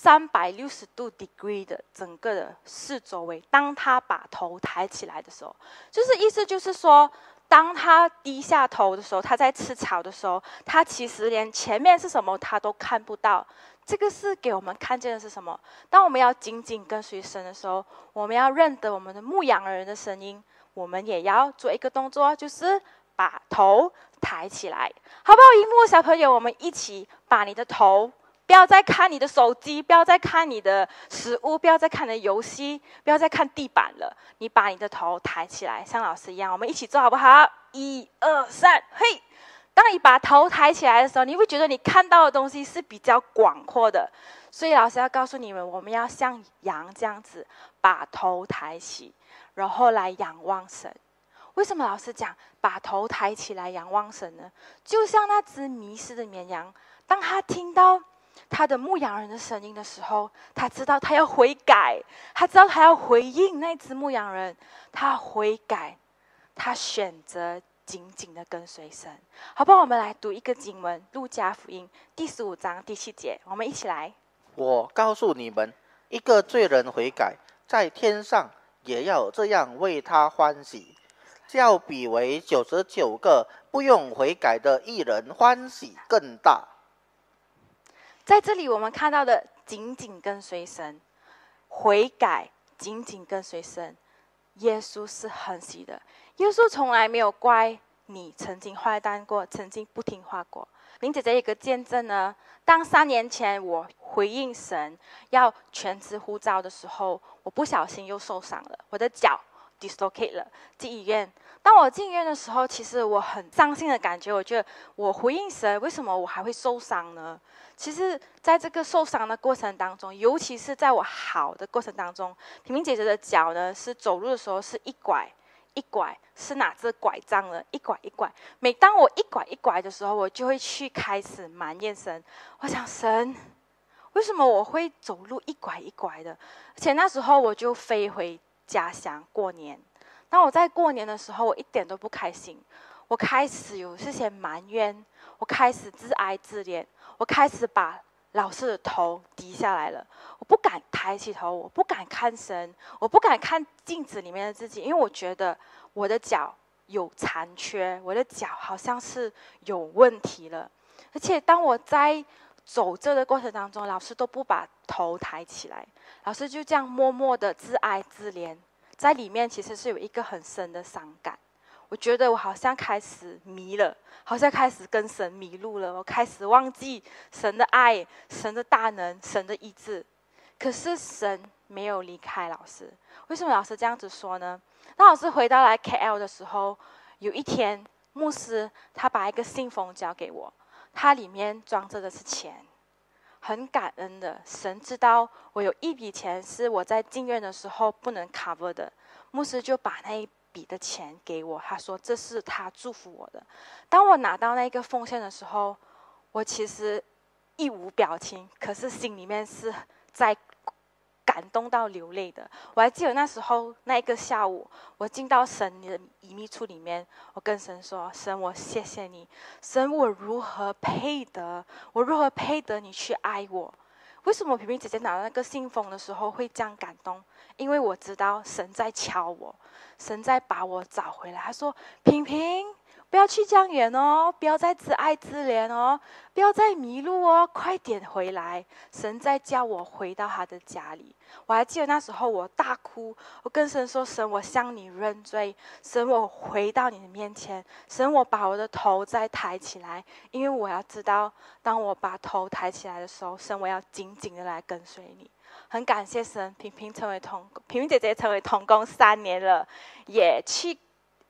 360度 degree 的整个的四周围。当它把头抬起来的时候，意思就是说，当他低下头的时候，他在吃草的时候，他其实连前面是什么他都看不到。这个是给我们看见的是什么？当我们要紧紧跟随神的时候，我们要认得我们的牧羊人的声音，我们也要做一个动作，就是把头抬起来，好不好？荧幕的小朋友，我们一起把你的头，不要再看你的手机，不要再看你的食物，不要再看你的游戏，不要再看地板了。你把你的头抬起来，像老师一样，我们一起做好不好？1、2、3，嘿！当你把头抬起来的时候，你会觉得你看到的东西是比较广阔的。所以老师要告诉你们，我们要像羊这样子，把头抬起，然后来仰望神。为什么老师讲把头抬起来仰望神呢？就像那只迷失的绵羊，当他听到他的牧羊人的声音的时候，他知道他要悔改，他知道他要回应那只牧羊人，他悔改，他选择紧紧的跟随神，好不好？我们来读一个经文，路加福音第15章第7节，我们一起来。 我告诉你们，一个罪人悔改，在天上也要这样为他欢喜，较比为99个不用悔改的义人欢喜更大。 在这里我们看到的紧紧跟随神，悔改，紧紧跟随神，耶稣是很喜的。耶稣从来没有怪你曾经坏蛋过，曾经不听话过。林姐姐有个见证呢，当3年前我回应神要全职呼召的时候，我不小心又受伤了，我的脚 dislocate 了，进医院。当我进医院的时候，其实我很伤心的感觉，我觉得我回应神，为什么我还会受伤呢？其实在这个受伤的过程当中，尤其是在我好的过程当中，平平姐姐的脚呢是走路的时候是一拐一拐，是拿着拐杖的，一拐一拐。每当我一拐一拐的时候，我就会去开始埋怨神。我想神，为什么我会走路一拐一拐的？而且那时候我就飞回家乡过年。当我在过年的时候，我一点都不开心。我开始有这些埋怨，我开始自哀自怜，我开始把老师的头低下来了，我不敢抬起头，我不敢看神，我不敢看镜子里面的自己，因为我觉得我的脚有残缺，我的脚好像是有问题了。而且当我在走这的过程当中，老师都不把头抬起来，老师就这样默默的自哀自怜，在里面其实是有一个很深的伤感。我觉得我好像开始迷了，好像开始跟神迷路了，我开始忘记神的爱，神的大能，神的医治。可是神没有离开老师。为什么老师这样子说呢？当老师回到来 KL 的时候，有一天牧师他把一个信封交给我，它里面装着的是钱。很感恩的，神知道我有一笔钱是我在进院的时候不能 cover 的，牧师就把那一笔的钱给我，他说这是他祝福我的。当我拿到那个奉献的时候，我其实一无表情，可是心里面是在感动到流泪的。我还记得那时候那一个下午，我进到神的隐秘处里面，我跟神说：神，我谢谢你，神，我如何配得你去爱我？为什么平平姐姐拿到那个信封的时候会这样感动？因为我知道神在敲我，神在把我找回来。他说：平平，不要去这样远哦，不要再自爱自怜哦，不要再迷路哦，快点回来！神在叫我回到他的家里。我还记得那时候我大哭，我跟神说：神，我向你认罪，神，我回到你的面前，神，我把我的头再抬起来，因为我要知道，当我把头抬起来的时候，神，我要紧紧的来跟随你。很感谢神，平平姐姐成为同工3年了，也去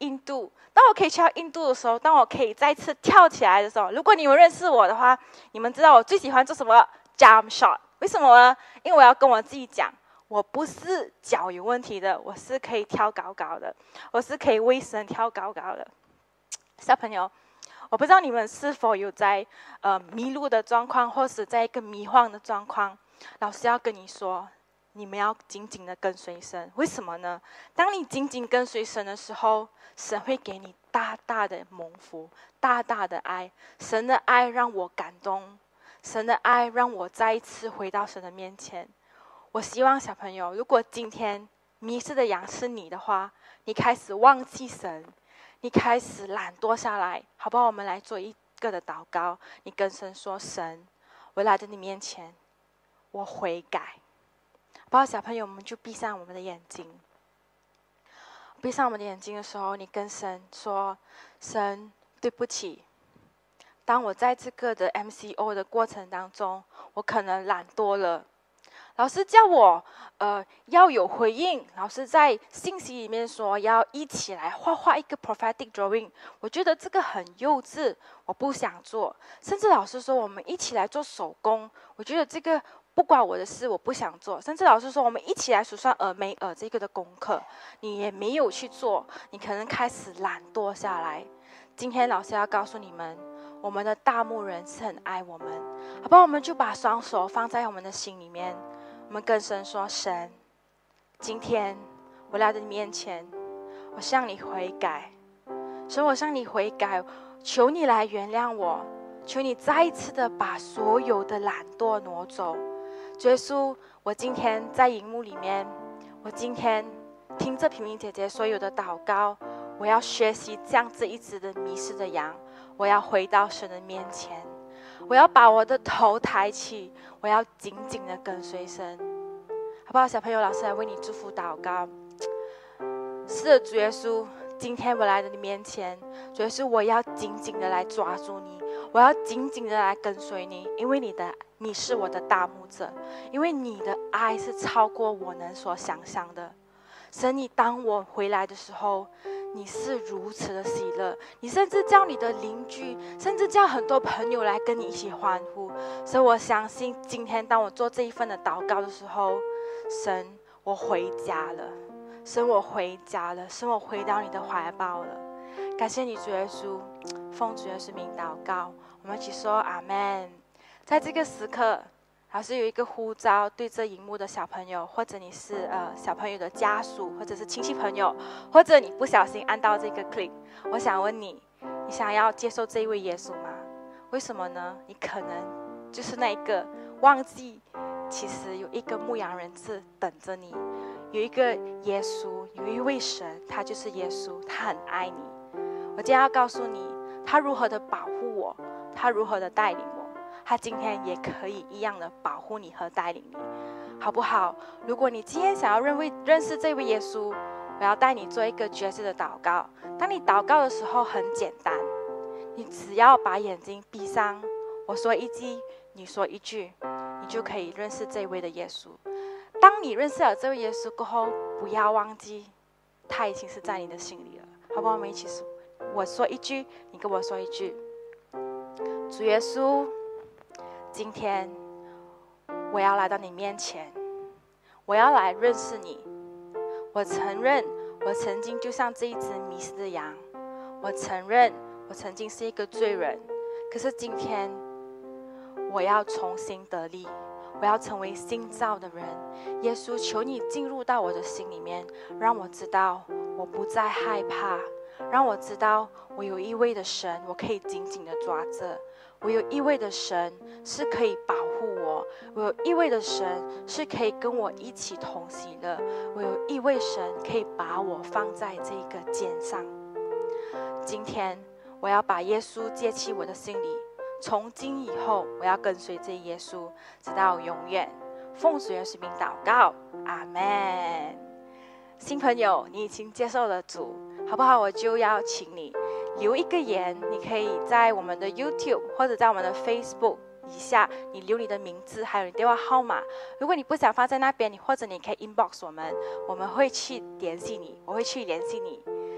印度。当我可以去到印度的时候，当我可以再次跳起来的时候，如果你们认识我的话，你们知道我最喜欢做什么 ？Jump shot。为什么呢？因为我要跟我自己讲，我不是脚有问题的，我是可以跳高高的，我是可以为神跳高高的。小朋友，我不知道你们是否有在迷路的状况，或是在一个迷惘的状况。老师要跟你说，你们要紧紧的跟随神。为什么呢？当你紧紧跟随神的时候，神会给你大大的蒙福，大大的爱。神的爱让我感动，神的爱让我再一次回到神的面前。我希望小朋友，如果今天迷失的羊是你的话，你开始忘记神，你开始懒惰下来，好不好？我们来做一个的祷告。你跟神说：神，我来到你面前，我悔改。好不好？小朋友，我们就闭上我们的眼睛。闭上我们的眼睛的时候，你跟神说：神，对不起。当我在这个的 MCO 的过程当中，我可能懒惰了。老师叫我要有回应，老师在信息里面说要一起来画一个 prophetic drawing， 我觉得这个很幼稚，我不想做。甚至老师说我们一起来做手工，我觉得这个不关我的事，我不想做。甚至老师说我们一起来数算俄梅尔这个的功课，你也没有去做，你可能开始懒惰下来。今天老师要告诉你们，我们的大牧人是很爱我们，好不好？我们就把双手放在我们的心里面，我们跟神说：神，今天我来到你面前，我向你悔改。神，我向你悔改，求你来原谅我，求你再一次的把所有的懒惰挪走。主耶稣，我今天在荧幕里面，我今天听着平平姐姐所有的祷告，我要学习这样子一只的迷失的羊，我要回到神的面前，我要把我的头抬起，我要紧紧的跟随神，好不好？小朋友，老师来为你祝福祷告。是的，主耶稣，今天我来到你面前，主耶稣，我要紧紧的来抓住你，我要紧紧的来跟随你，因为你是我的大牧者，因为你的爱是超过我能所想象的。神，你当我回来的时候，你是如此的喜乐，你甚至叫你的邻居，甚至叫很多朋友来跟你一起欢呼。所以我相信今天当我做这一份的祷告的时候，神，我回家了，神，我回家了，神，我回到你的怀抱了。感谢你，主耶稣，奉主耶稣名祷告，我们一起说阿们。在这个时刻，老师有一个呼召，对着荧幕的小朋友，或者你是小朋友的家属，或者是亲戚朋友，或者你不小心按到这个 click， 我想问你，你想要接受这一位耶稣吗？为什么呢？你可能就是那一个忘记，其实有一个牧羊人是等着你，有一个耶稣，有一位神，他就是耶稣，他很爱你。我今天要告诉你，他如何的保护我，他如何的带领我，他今天也可以一样的保护你和带领你，好不好？如果你今天想要认识这位耶稣，我要带你做一个决志的祷告。当你祷告的时候很简单，你只要把眼睛闭上，我说一句，你说一句，你就可以认识这位的耶稣。当你认识了这位耶稣过后，不要忘记，他已经是在你的心里了，好不好？我们一起说，我说一句，你跟我说一句。主耶稣，今天我要来到你面前，我要来认识你。我承认我曾经就像这一只迷失的羊，我承认我曾经是一个罪人，可是今天我要重新得力，我要成为新造的人。耶稣，求你进入到我的心里面，让我知道我不再害怕，让我知道我有一位的神，我可以紧紧的抓着。我有一位的神是可以保护我，我有一位的神是可以跟我一起同喜乐，我有一位神可以把我放在这个肩上。今天我要把耶稣接进我的心里，从今以后我要跟随这耶稣直到永远。奉主耶稣名祷告，阿们。新朋友，你已经接受了主，好不好？我就要请你留一个言，你可以在我们的 YouTube 或者在我们的 Facebook 以下，你留你的名字还有你电话号码。如果你不想放在那边，或者你可以 inbox 我们会去联系你，我会去联系你。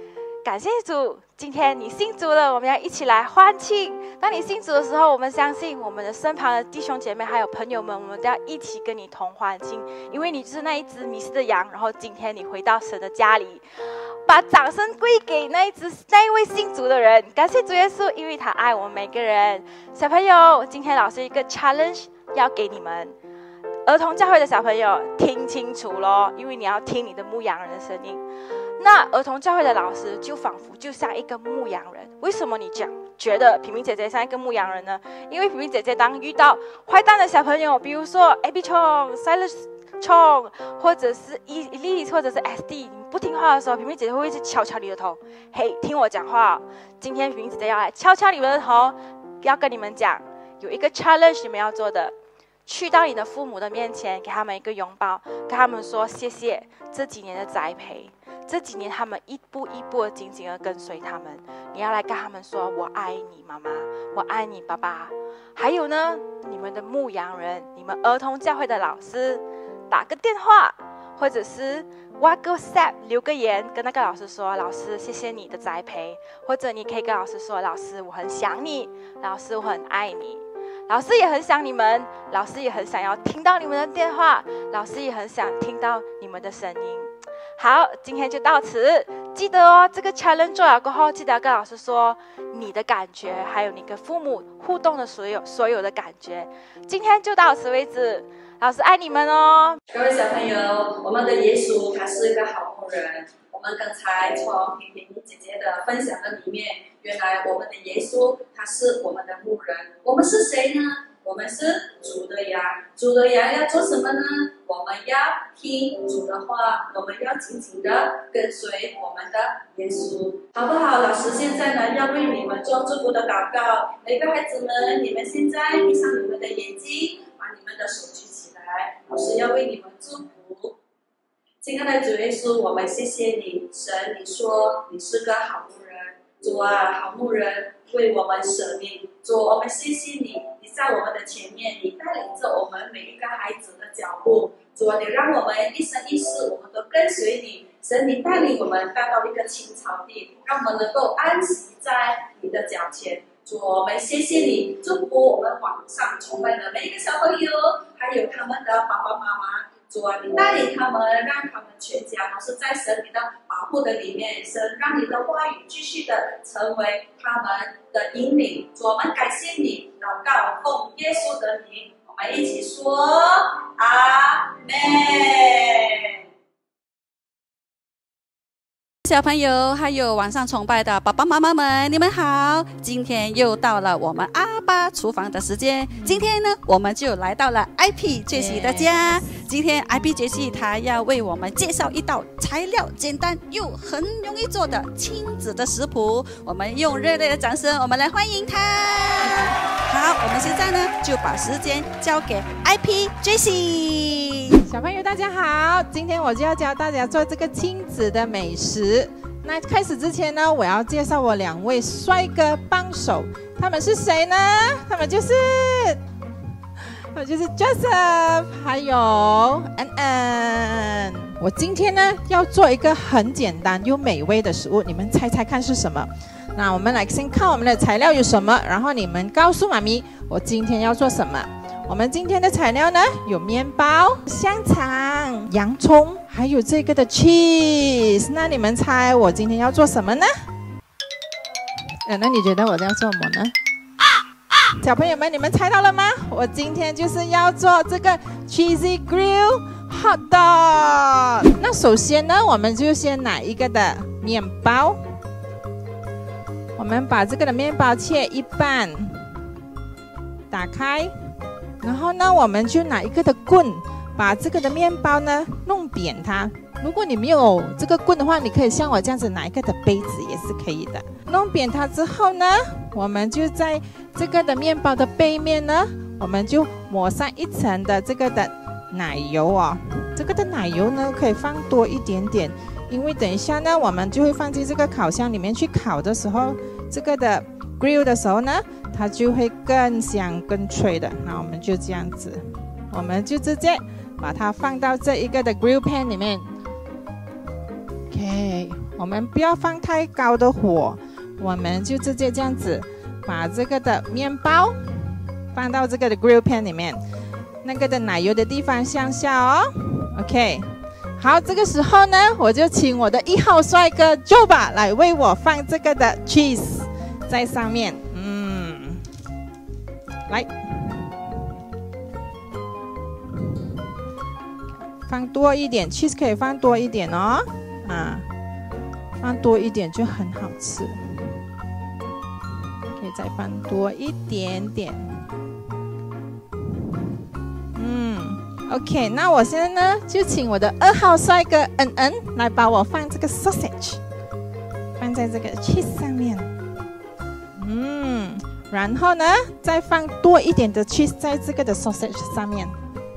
感谢主，今天你信主了，我们要一起来欢庆。当你信主的时候，我们相信我们的身旁的弟兄姐妹还有朋友们，我们都要一起跟你同欢庆，因为你就是那一只迷失的羊。然后今天你回到神的家里，把掌声归给那一位信主的人。感谢主耶稣，因为他爱我们每个人。小朋友，今天老师一个 challenge 要给你们。儿童教会的小朋友听清楚咯，因为你要听你的牧羊人的声音。那儿童教会的老师就仿佛就像一个牧羊人。为什么你觉得平平姐姐像一个牧羊人呢？因为平平姐姐当遇到坏蛋的小朋友，比如说 Abby Chong、Silas Chong， 或者是 Elise 或者是 SD， 你不听话的时候，平平姐姐会一直敲敲你的头。嘿，听我讲话。今天平平姐姐要来敲敲你们的头，要跟你们讲，有一个 challenge 你们要做的。去到你的父母的面前，给他们一个拥抱，跟他们说谢谢这几年的栽培，这几年他们一步一步的紧紧的跟随他们。你要来跟他们说我爱你妈妈，我爱你爸爸。还有呢，你们的牧羊人，你们儿童教会的老师，打个电话或者是 WhatsApp 留个言跟那个老师说，老师谢谢你的栽培。或者你可以跟老师说，老师我很想你，老师我很爱你。老师也很想你们，老师也很想要听到你们的电话，老师也很想听到你们的声音。好，今天就到此。记得哦，这个 challenge 做了过后，记得要跟老师说你的感觉，还有你跟父母互动的所有的感觉。今天就到此为止，老师爱你们哦。 各位小朋友，我们的耶稣他是一个好牧人。我们刚才从平平姐姐的分享的里面，原来我们的耶稣他是我们的牧人。我们是谁呢？我们是主的羊。主的羊要做什么呢？我们要听主的话，我们要紧紧的跟随我们的耶稣，好不好？老师现在呢要为你们做祝福的祷告。每个孩子们，你们现在闭上你们的眼睛，把你们的手举起来，老师要为你们祝福。亲爱的主耶稣，我们谢谢你，神，你说你是个好牧人。主啊，好牧人为我们舍命。主，我们谢谢你，你在我们的前面，你带领着我们每一个孩子的脚步。主啊，你让我们一生一世我们都跟随你。神，你带领我们带到一个青草地，让我们能够安息在你的脚前。主，我们谢谢你，祝福我们网上崇拜的每一个小朋友，还有他们的爸爸妈妈。主啊，你带领他们，让他们全家都是在神你的保护的里面。神，让你的话语继续的成为他们的引领。主，我们感谢你，祷告奉耶稣的名，我们一起说阿们。 小朋友还有网上崇拜的爸爸妈妈们，你们好！今天又到了我们阿爸厨房的时间。今天呢，我们就来到了 IP 杰西的家。今天 IP 杰西他要为我们介绍一道材料简单又很容易做的亲子的食谱。我们用热烈的掌声，我们来欢迎他。好，我们现在呢就把时间交给 IP 杰西。 小朋友大家好，今天我就要教大家做这个亲子的美食。那开始之前呢，我要介绍我2位帅哥帮手，他们是谁呢？他们就是 Joseph 还有恩恩。我今天呢要做一个很简单又美味的食物，你们猜猜看是什么？那我们来先看我们的材料有什么，然后你们告诉妈咪我今天要做什么。我们今天的材料呢，有面包、香肠、洋葱，还有这个的 cheese。那你们猜我今天要做什么呢？那你觉得我要做什么呢？小朋友们，你们猜到了吗？我今天就是要做这个 cheesy grill hot dog。那首先呢，我们就先拿一个的面包，我们把这个的面包切一半，打开。然后呢，我们就拿一个的棍，把这个的面包呢弄扁它。如果你没有这个棍的话，你可以像我这样子拿一个的杯子也是可以的。弄扁它之后呢，我们就在这个的面包的背面呢，我们就抹上一层的这个的奶油哦。这个的奶油呢可以放多一点点，因为等一下呢，我们就会放进这个烤箱里面去烤的时候，这个的 grill 的时候呢，它就会更香更脆的。那我们就这样子，我们就直接把它放到这一个的 grill pan 里面。OK， 我们不要放太高的火，我们就直接这样子把这个的面包放到这个的 grill pan 里面，那个的奶油的地方向下哦。OK， 好，这个时候呢，我就请我的1号帅哥 Joba 来为我放这个的 cheese 在上面。来，放多一点 cheese， 可以放多一点哦。放多一点就很好吃，可以再放多一点点。OK， 那我现在呢就请我的2号帅哥恩恩来帮我放这个 sausage， 放在这个 cheese 上面。然后呢再放多一点的 cheese 在这个的 sausage 上面。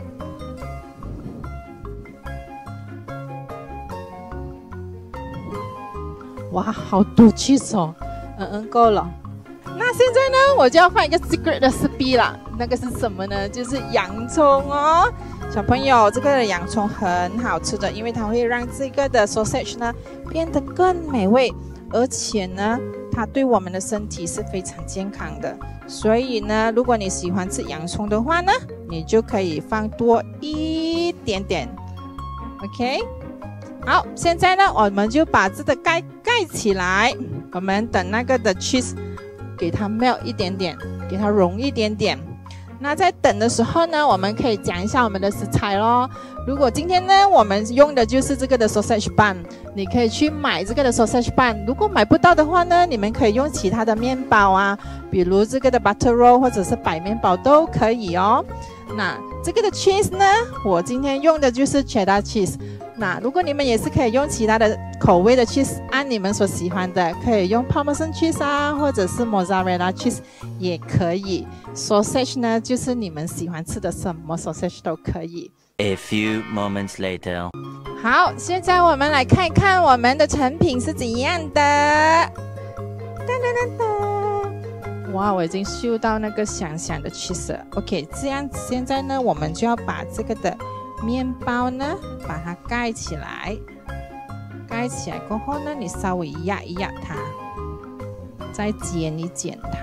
哇，好多 cheese 哦，够了。那现在呢，我就要放一个 secret recipe 啦。那个是什么呢？就是洋葱哦。小朋友，这个洋葱很好吃的，因为它会让这个的 sausage 呢变得更美味，而且呢，它对我们的身体是非常健康的。所以呢，如果你喜欢吃洋葱的话呢，你就可以放多一点点。OK。好，现在呢，我们就把这个盖起来，我们等那个的 cheese 给它 melt 一点点，给它融一点点。那在等的时候呢，我们可以讲一下我们的食材咯。如果今天呢，我们用的就是这个的 sausage bun， 你可以去买这个的 sausage bun。如果买不到的话呢，你们可以用其他的面包啊，比如这个的 butter roll 或者是白面包都可以哦。那这个的 cheese 呢，我今天用的就是 cheddar cheese。那如果你们也是可以用其他的口味的 cheese， 按你们所喜欢的，可以用 Parmesan cheese 啊，或者是 mozzarella cheese 也可以。sausage 呢，就是你们喜欢吃的什么 sausage 都可以。 A few moments later， 好，现在我们来看一看我们的成品是怎样的。噔噔噔噔！哇，我已经嗅到那个香香的 cheese 了。OK， 这样子现在呢，我们就要把这个的面包呢，把它盖起来。盖起来过后呢，你稍微压一压它，再剪一剪它。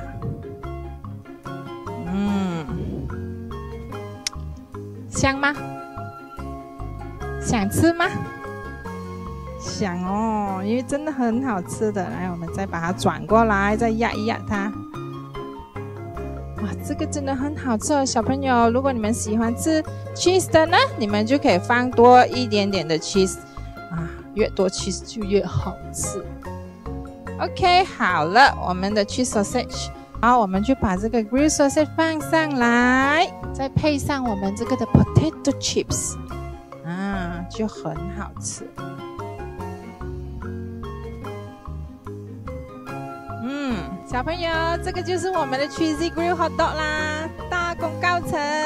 香吗？想吃吗？想哦，因为真的很好吃的。来，我们再把它转过来，再压一压它。哇，这个真的很好吃哦，小朋友，如果你们喜欢吃 cheese 的呢，你们就可以放多一点点的 cheese 啊，越多 cheese 就越好吃。OK， 好了，我们的 cheese sausage， 好，我们就把这个 grill sausage 放上来，再配上我们这个的 potato chips， 啊，就很好吃。小朋友，这个就是我们的 cheesy grill hot dog 啦，大功告成。